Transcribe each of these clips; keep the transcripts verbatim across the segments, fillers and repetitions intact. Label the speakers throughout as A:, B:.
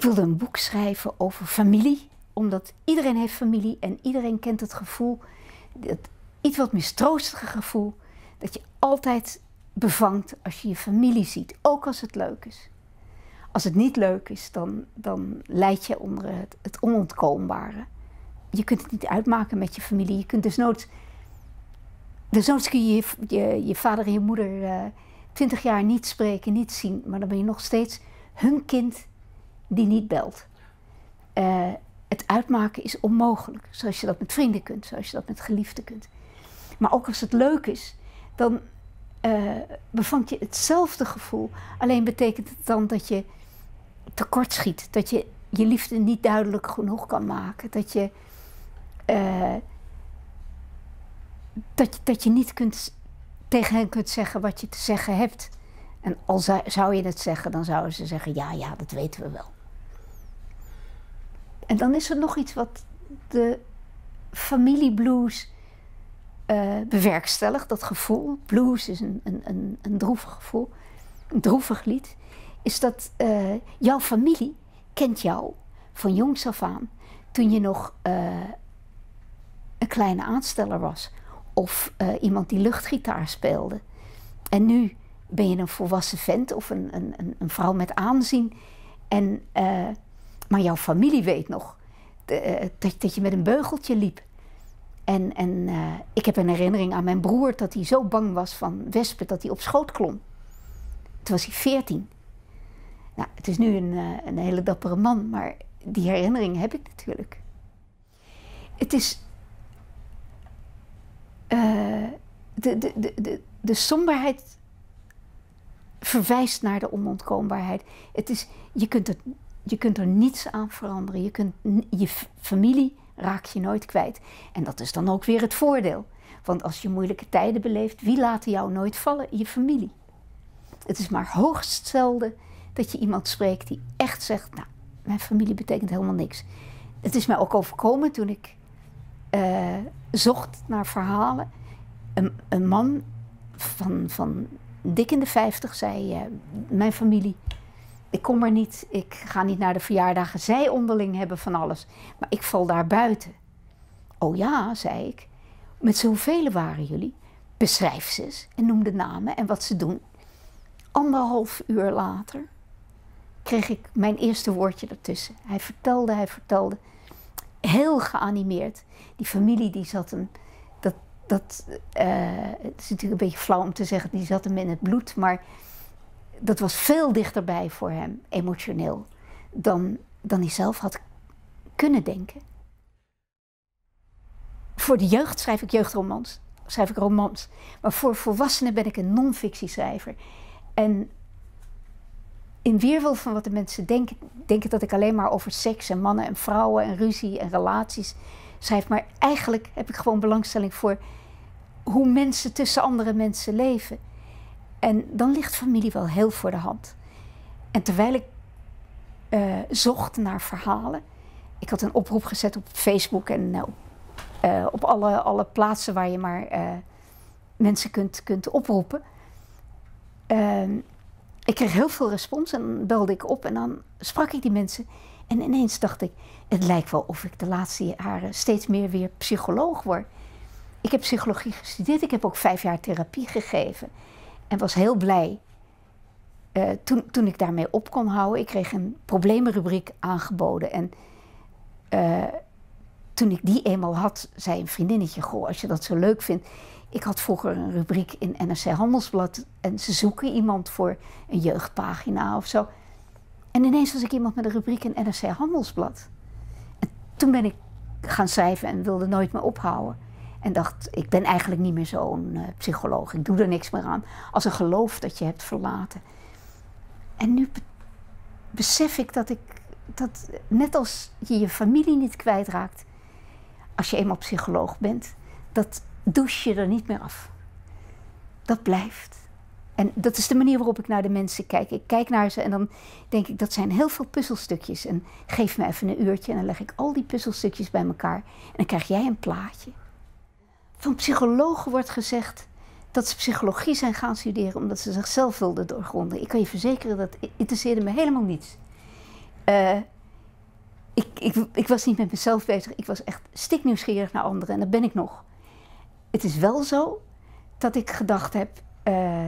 A: wilde een boek schrijven over familie, omdat iedereen heeft familie en iedereen kent het gevoel, het iets wat mistroostige gevoel, dat je altijd bevangt als je je familie ziet, ook als het leuk is. Als het niet leuk is, dan, dan lijd je onder het, het onontkoombare. Je kunt het niet uitmaken met je familie. Je kunt desnoods, desnoods kun je je, je je vader en je moeder uh, twintig jaar niet spreken, niet zien, maar dan ben je nog steeds hun kind die niet belt. Uh, het uitmaken is onmogelijk, zoals je dat met vrienden kunt, zoals je dat met geliefden kunt. Maar ook als het leuk is, dan uh, bevangt je hetzelfde gevoel. Alleen betekent het dan dat je tekortschiet, dat je je liefde niet duidelijk genoeg kan maken, dat je, uh, dat, je dat je niet kunt, tegen hen kunt zeggen wat je te zeggen hebt. En al zou, zou je het zeggen, dan zouden ze zeggen, ja, ja, dat weten we wel. En dan is er nog iets wat de familieblues uh, bewerkstelligt, dat gevoel. Blues is een, een, een, een droevig gevoel, een droevig lied. Is dat uh, jouw familie kent jou van jongs af aan, toen je nog uh, een kleine aansteller was. Of uh, iemand die luchtgitaar speelde. En nu ben je een volwassen vent of een, een, een vrouw met aanzien. En, uh, maar jouw familie weet nog de, uh, dat, dat je met een beugeltje liep. En, en uh, ik heb een herinnering aan mijn broer dat hij zo bang was van wespen dat hij op schoot klom. Toen was hij veertien. Nou, het is nu een, uh, een hele dappere man, maar die herinnering heb ik natuurlijk. Het is uh, de, de, de, de, de somberheid verwijst naar de onontkoombaarheid. Het is, je, kunt het, je kunt er niets aan veranderen. Je, kunt, je familie raak je nooit kwijt. En dat is dan ook weer het voordeel. Want als je moeilijke tijden beleeft, wie laat jou nooit vallen? Je familie. Het is maar hoogst zelden dat je iemand spreekt die echt zegt, nou, mijn familie betekent helemaal niks. Het is mij ook overkomen toen ik uh, zocht naar verhalen. Een, een man van, van dik in de vijftig zei, uh, mijn familie, ik kom er niet, ik ga niet naar de verjaardagen. Zij onderling hebben van alles, maar ik val daar buiten. Oh ja, zei ik, met zoveel waren jullie. Beschrijf ze eens en noem de namen en wat ze doen. Anderhalf uur later kreeg ik mijn eerste woordje ertussen. Hij vertelde, hij vertelde, heel geanimeerd. Die familie die zat hem, dat, dat, uh, het is natuurlijk een beetje flauw om te zeggen, die zat hem in het bloed, maar dat was veel dichterbij voor hem, emotioneel, dan, dan hij zelf had kunnen denken. Voor de jeugd schrijf ik jeugdromans, schrijf ik romans, maar voor volwassenen ben ik een non-fictieschrijver. En in weerwil van wat de mensen denken, denken dat ik alleen maar over seks en mannen en vrouwen en ruzie en relaties schrijf. Maar eigenlijk heb ik gewoon belangstelling voor hoe mensen tussen andere mensen leven. En dan ligt familie wel heel voor de hand. En terwijl ik uh, zocht naar verhalen, ik had een oproep gezet op Facebook en uh, uh, op alle, alle plaatsen waar je maar uh, mensen kunt, kunt oproepen. Uh, Ik kreeg heel veel respons en dan belde ik op en dan sprak ik die mensen. En ineens dacht ik, het lijkt wel of ik de laatste jaren steeds meer weer psycholoog word. Ik heb psychologie gestudeerd, ik heb ook vijf jaar therapie gegeven. En was heel blij uh, toen, toen ik daarmee op kon houden. Ik kreeg een probleemrubriek aangeboden. En uh, toen ik die eenmaal had, zei een vriendinnetje, goh, als je dat zo leuk vindt. Ik had vroeger een rubriek in N R C Handelsblad en ze zoeken iemand voor een jeugdpagina of zo. En ineens was ik iemand met een rubriek in N R C Handelsblad. En toen ben ik gaan schrijven en wilde nooit meer ophouden. En dacht, ik ben eigenlijk niet meer zo'n uh, psycholoog. Ik doe er niks meer aan. Als een geloof dat je hebt verlaten. En nu be besef ik dat ik, dat net als je je familie niet kwijtraakt, als je eenmaal psycholoog bent, dat douche je er niet meer af. Dat blijft. En dat is de manier waarop ik naar de mensen kijk. Ik kijk naar ze en dan denk ik, dat zijn heel veel puzzelstukjes. En geef me even een uurtje en dan leg ik al die puzzelstukjes bij elkaar. En dan krijg jij een plaatje. Van psychologen wordt gezegd dat ze psychologie zijn gaan studeren omdat ze zichzelf wilden doorgronden. Ik kan je verzekeren, dat interesseerde me helemaal niets. Uh, ik, ik, ik was niet met mezelf bezig. Ik was echt stiknieuwsgierig naar anderen. En dat ben ik nog. Het is wel zo dat ik gedacht heb... Uh,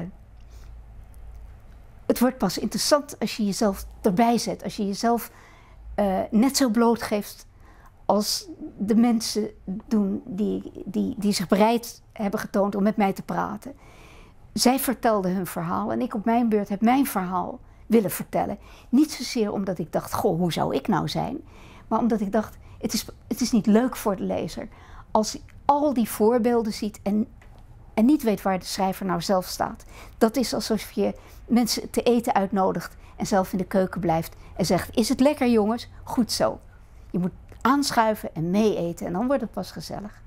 A: het wordt pas interessant als je jezelf erbij zet. Als je jezelf uh, net zo blootgeeft als de mensen doen die, die, die zich bereid hebben getoond om met mij te praten. Zij vertelden hun verhaal en ik op mijn beurt heb mijn verhaal willen vertellen. Niet zozeer omdat ik dacht, goh, hoe zou ik nou zijn? Maar omdat ik dacht, het is, het is niet leuk voor de lezer als hij al die voorbeelden ziet en, en niet weet waar de schrijver nou zelf staat. Dat is alsof je mensen te eten uitnodigt en zelf in de keuken blijft en zegt, is het lekker jongens? Goed zo. Je moet aanschuiven en mee eten en dan wordt het pas gezellig.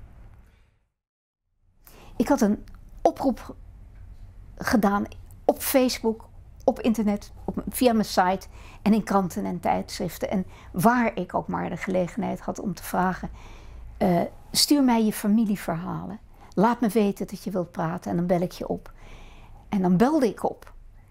A: Ik had een oproep gedaan op Facebook, op internet, op, via mijn site en in kranten en tijdschriften. En waar ik ook maar de gelegenheid had om te vragen, uh, stuur mij je familieverhalen. Laat me weten dat je wilt praten en dan bel ik je op. En dan belde ik op.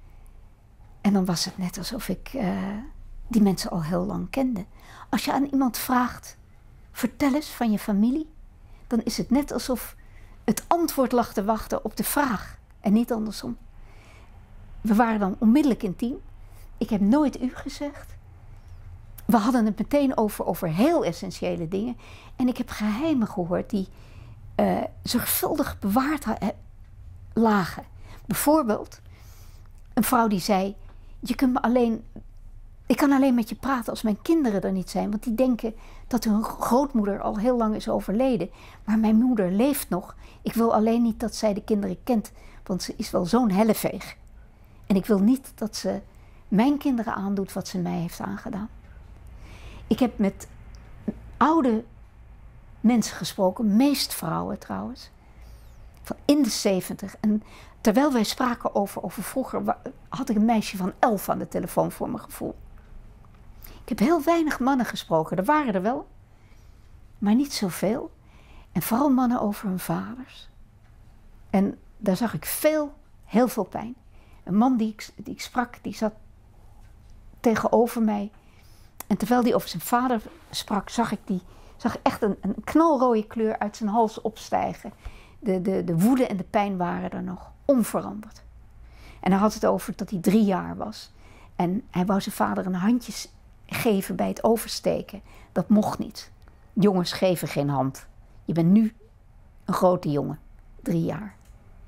A: En dan was het net alsof ik uh, die mensen al heel lang kende. Als je aan iemand vraagt, vertel eens van je familie, dan is het net alsof het antwoord lag te wachten op de vraag en niet andersom. We waren dan onmiddellijk intiem. Ik heb nooit u gezegd. We hadden het meteen over, over heel essentiële dingen. En ik heb geheimen gehoord die uh, zorgvuldig bewaard lagen. Bijvoorbeeld een vrouw die zei, je kunt me alleen, ik kan alleen met je praten als mijn kinderen er niet zijn. Want die denken dat hun grootmoeder al heel lang is overleden. Maar mijn moeder leeft nog. Ik wil alleen niet dat zij de kinderen kent. Want ze is wel zo'n helleveeg. En ik wil niet dat ze mijn kinderen aandoet wat ze mij heeft aangedaan. Ik heb met oude mensen gesproken, meest vrouwen trouwens, van in de zeventig. En terwijl wij spraken over, over vroeger, had ik een meisje van elf aan de telefoon voor mijn gevoel. Ik heb heel weinig mannen gesproken, er waren er wel, maar niet zoveel. En vooral mannen over hun vaders. En daar zag ik veel, heel veel pijn. Een man die ik, die ik sprak, die zat tegenover mij. En terwijl hij over zijn vader sprak, zag ik, die, zag echt een, een knalrode kleur uit zijn hals opstijgen. De, de, de woede en de pijn waren er nog, onveranderd. En hij had het over dat hij drie jaar was. En hij wou zijn vader een handje geven bij het oversteken. Dat mocht niet. Jongens geven geen hand. Je bent nu een grote jongen, drie jaar.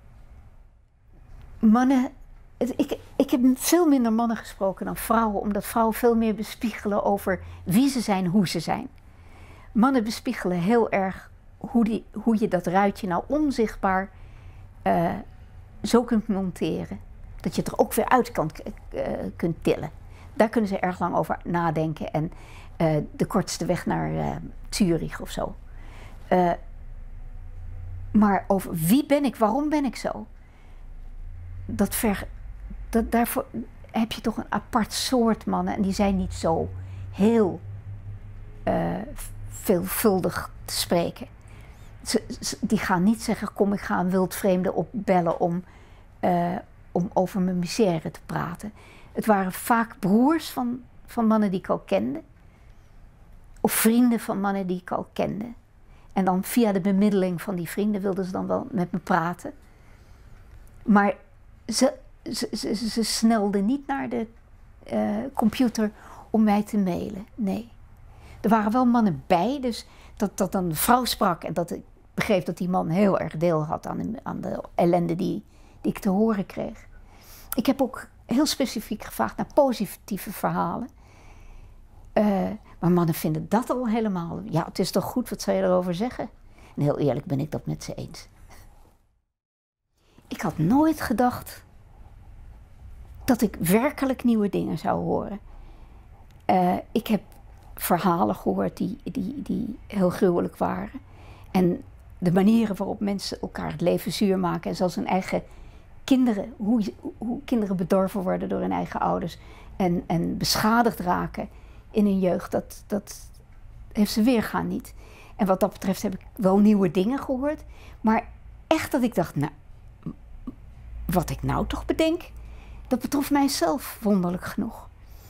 A: Mannen, ik, ik heb veel minder mannen gesproken dan vrouwen, omdat vrouwen veel meer bespiegelen over wie ze zijn, hoe ze zijn. Mannen bespiegelen heel erg hoe, die, hoe je dat ruitje nou onzichtbaar uh, zo kunt monteren, dat je het er ook weer uit kan, uh, kunt tillen. Daar kunnen ze erg lang over nadenken en uh, de kortste weg naar uh, Zurich of zo. Uh, maar over wie ben ik, waarom ben ik zo? Dat ver, dat, daarvoor heb je toch een apart soort mannen en die zijn niet zo heel uh, veelvuldig te spreken. Ze, ze, die gaan niet zeggen, kom ik ga een wildvreemde opbellen om, uh, om over mijn misère te praten. Het waren vaak broers van, van mannen die ik al kende. Of vrienden van mannen die ik al kende. En dan via de bemiddeling van die vrienden wilden ze dan wel met me praten. Maar ze, ze, ze, ze snelden niet naar de uh, computer om mij te mailen. Nee. Er waren wel mannen bij, dus dat, dat dan een vrouw sprak en dat ik begreep dat die man heel erg deel had aan de, aan de ellende die, die ik te horen kreeg. Ik heb ook heel specifiek gevraagd naar positieve verhalen. Uh, maar mannen vinden dat al helemaal. Ja, het is toch goed, wat zou je erover zeggen? En heel eerlijk ben ik dat met ze eens. Ik had nooit gedacht dat ik werkelijk nieuwe dingen zou horen. Uh, ik heb verhalen gehoord die, die, die heel gruwelijk waren. En de manieren waarop mensen elkaar het leven zuur maken en zelfs hun eigen kinderen, hoe, hoe kinderen bedorven worden door hun eigen ouders en, en beschadigd raken in hun jeugd, dat, dat heeft ze weergaan niet. En wat dat betreft heb ik wel nieuwe dingen gehoord, maar echt dat ik dacht, nou, wat ik nou toch bedenk, dat betrof mijzelf wonderlijk genoeg.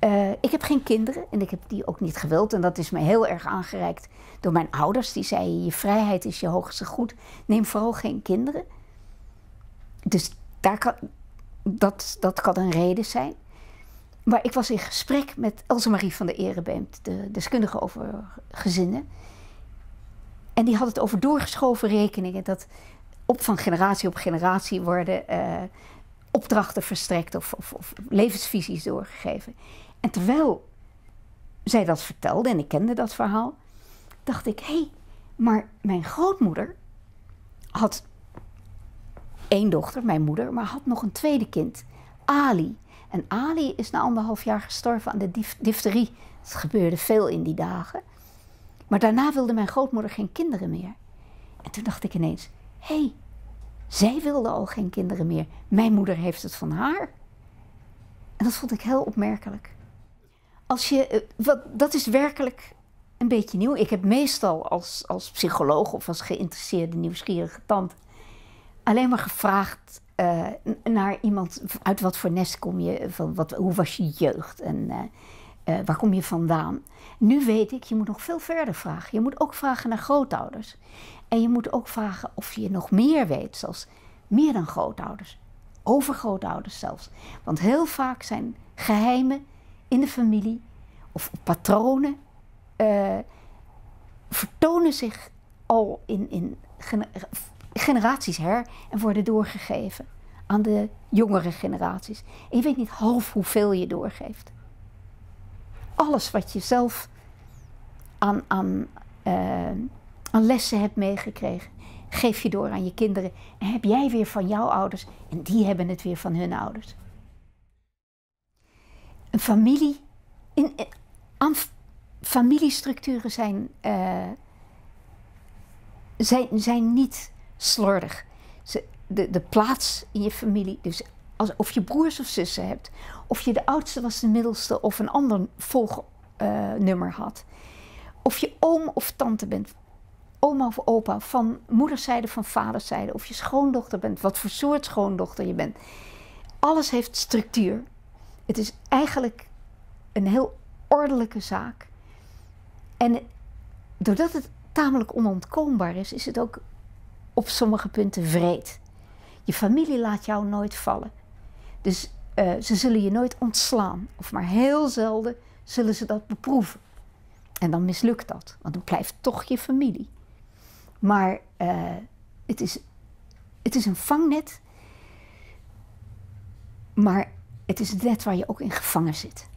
A: Uh, ik heb geen kinderen en ik heb die ook niet gewild. En dat is me heel erg aangereikt door mijn ouders. Die zeiden, je vrijheid is je hoogste goed. Neem vooral geen kinderen. Dus daar kan, dat, dat kan een reden zijn. Maar ik was in gesprek met Else Marie van der Erebeemt, de deskundige over gezinnen. En die had het over doorgeschoven rekeningen. Dat op van generatie op generatie worden uh, opdrachten verstrekt of, of, of levensvisies doorgegeven. En terwijl zij dat vertelde, en ik kende dat verhaal, dacht ik, hé, hey, maar mijn grootmoeder had één dochter, mijn moeder, maar had nog een tweede kind, Ali. En Ali is na anderhalf jaar gestorven aan de dif difterie. Het gebeurde veel in die dagen. Maar daarna wilde mijn grootmoeder geen kinderen meer. En toen dacht ik ineens, hé, hey, zij wilde al geen kinderen meer. Mijn moeder heeft het van haar. En dat vond ik heel opmerkelijk. Als je, wat, dat is werkelijk een beetje nieuw. Ik heb meestal als, als psycholoog of als geïnteresseerde nieuwsgierige tante alleen maar gevraagd uh, naar iemand, uit wat voor nest kom je, van wat, hoe was je jeugd en uh, uh, waar kom je vandaan. Nu weet ik, je moet nog veel verder vragen. Je moet ook vragen naar grootouders. En je moet ook vragen of je nog meer weet, zoals meer dan grootouders. Overgrootouders zelfs. Want heel vaak zijn geheimen in de familie of patronen uh, vertonen zich al in, in gener generaties her en worden doorgegeven aan de jongere generaties. En je weet niet half hoeveel je doorgeeft. Alles wat je zelf aan, aan, uh, aan lessen hebt meegekregen, geef je door aan je kinderen. En heb jij weer van jouw ouders en die hebben het weer van hun ouders. Een familie, in, in, aan familiestructuren zijn, uh, zijn, zijn niet slordig. Ze, de, de plaats in je familie, dus als, of je broers of zussen hebt, of je de oudste was de middelste of een ander volgnummer uh, had, of je oom of tante bent, oma of opa, van moederszijde, van vaderszijde, of je schoondochter bent, wat voor soort schoondochter je bent. Alles heeft structuur. Het is eigenlijk een heel ordelijke zaak. En doordat het tamelijk onontkoombaar is, is het ook op sommige punten wreed. Je familie laat jou nooit vallen. Dus uh, ze zullen je nooit ontslaan. Of maar heel zelden zullen ze dat beproeven. En dan mislukt dat, want dan blijft toch je familie. Maar uh, het, is, het is een vangnet, maar het is het net waar je ook in gevangen zit.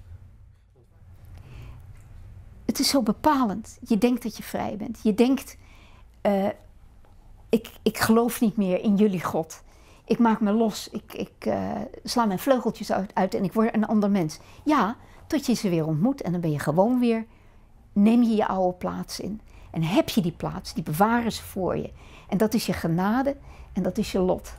A: Het is zo bepalend. Je denkt dat je vrij bent. Je denkt, uh, ik, ik geloof niet meer in jullie God. Ik maak me los. Ik, ik uh, sla mijn vleugeltjes uit, uit en ik word een ander mens. Ja, tot je ze weer ontmoet en dan ben je gewoon weer, neem je je oude plaats in. En heb je die plaats, die bewaren ze voor je. En dat is je genade en dat is je lot.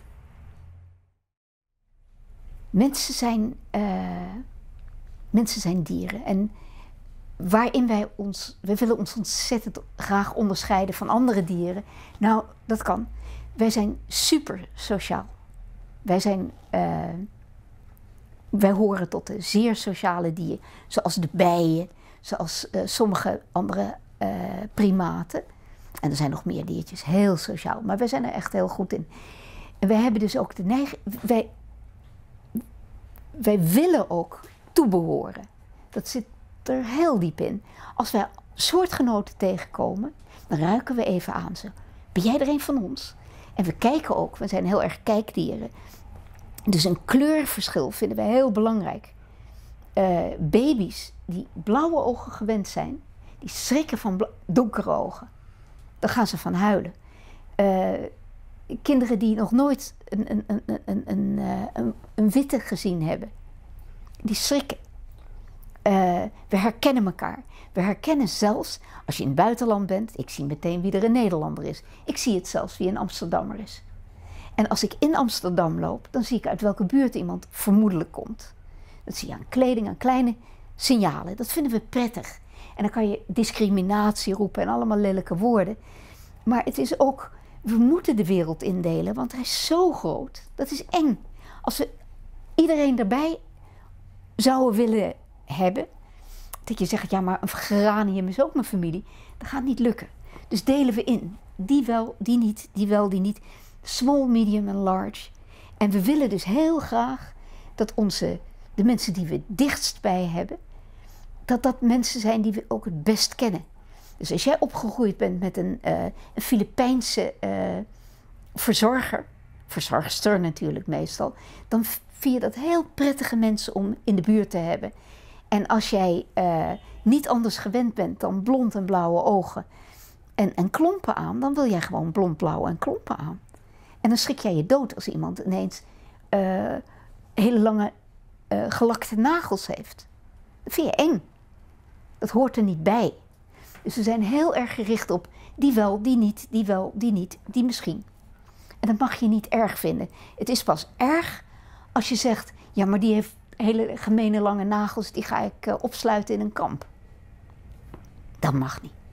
A: Mensen zijn, uh, mensen zijn dieren. En waarin wij ons, we willen ons ontzettend graag onderscheiden van andere dieren. Nou, dat kan. Wij zijn super sociaal. Wij zijn, uh, wij horen tot de zeer sociale dieren. Zoals de bijen, zoals uh, sommige andere uh, primaten. En er zijn nog meer diertjes, heel sociaal. Maar wij zijn er echt heel goed in. En wij hebben dus ook de neiging, wij, wij willen ook toebehoren. Dat zit er heel diep in. Als wij soortgenoten tegenkomen, dan ruiken we even aan ze. Ben jij er een van ons? En we kijken ook, we zijn heel erg kijkdieren. Dus een kleurverschil vinden wij heel belangrijk. Uh, baby's die blauwe ogen gewend zijn, die schrikken van donkere ogen. Dan gaan ze van huilen. Uh, kinderen die nog nooit een, een, een, een, een, een, een witte gezien hebben, die schrikken. Uh, we herkennen elkaar. We herkennen zelfs, als je in het buitenland bent, ik zie meteen wie er een Nederlander is. Ik zie het zelfs wie een Amsterdammer is. En als ik in Amsterdam loop, dan zie ik uit welke buurt iemand vermoedelijk komt. Dat zie je aan kleding, aan kleine signalen. Dat vinden we prettig. En dan kan je discriminatie roepen en allemaal lelijke woorden. Maar het is ook, we moeten de wereld indelen, want hij is zo groot. Dat is eng. Als we iedereen erbij zouden willen hebben, dat je zegt, ja, maar een geranium is ook mijn familie. Dat gaat niet lukken. Dus delen we in. Die wel, die niet, die wel, die niet. Small, medium en large. En we willen dus heel graag dat onze, de mensen die we het dichtst bij hebben, dat dat mensen zijn die we ook het best kennen. Dus als jij opgegroeid bent met een, uh, een Filipijnse uh, verzorger, verzorgster natuurlijk meestal, dan vind je dat heel prettige mensen om in de buurt te hebben. En als jij uh, niet anders gewend bent dan blond en blauwe ogen en, en klompen aan, dan wil jij gewoon blond, blauw en klompen aan. En dan schrik jij je dood als iemand ineens uh, hele lange uh, gelakte nagels heeft. Dat vind je eng. Dat hoort er niet bij. Dus we zijn heel erg gericht op die wel, die niet, die wel, die niet, die misschien. En dat mag je niet erg vinden. Het is pas erg als je zegt, ja, maar die heeft hele gemene lange nagels, die ga ik uh, opsluiten in een kamp. Dat mag niet.